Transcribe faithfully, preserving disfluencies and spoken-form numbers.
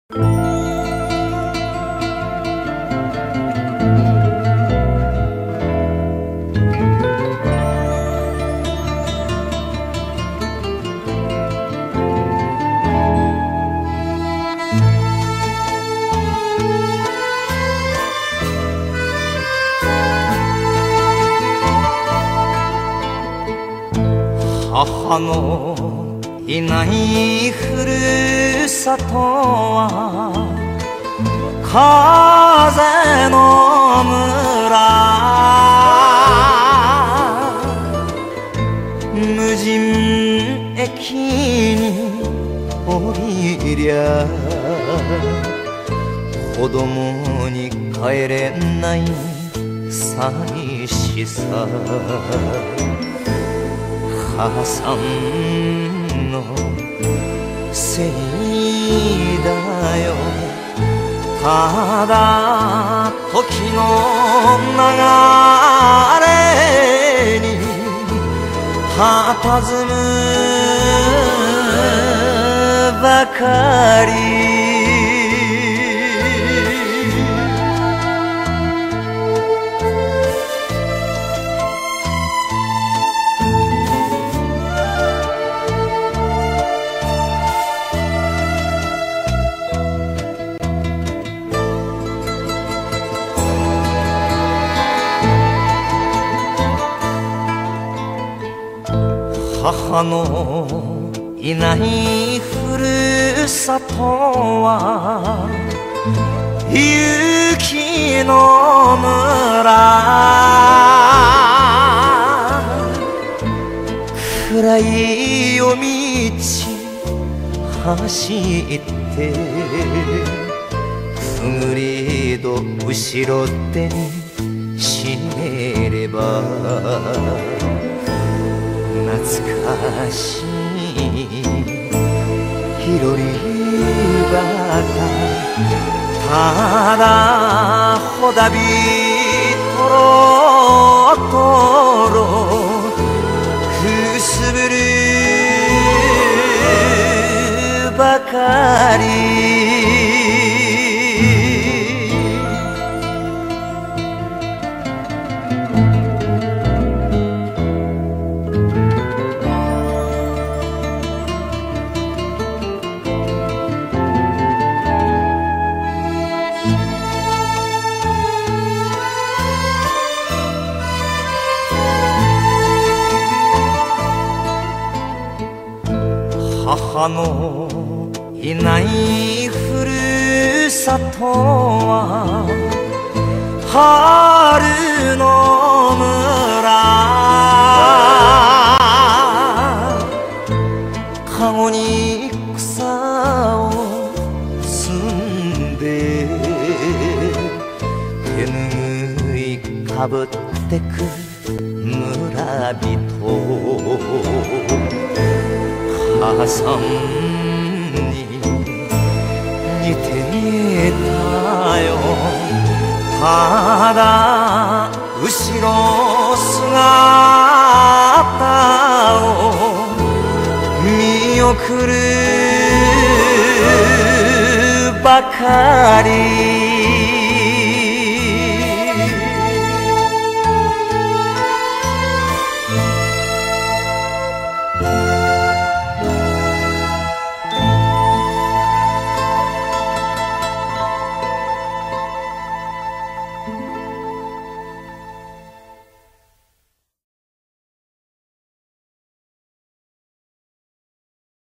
母のいないふるさとは風の村、無人駅に降りりゃ子供に帰れない寂しさ、母さんのせいだよ。ただ時の流れに佇むばかり。母のいないふるさとは雪の村、暗い夜道走ってくぐり戸後ろ手に閉めれば懐かしいひろりばか、ただほだびとろとろくすぶるばかり。母のいないふるさとは春の村、かごに草を積んで手ぬぐいかぶってく村人、母さんに似てたよ。ただ後ろ姿を見送るばかり。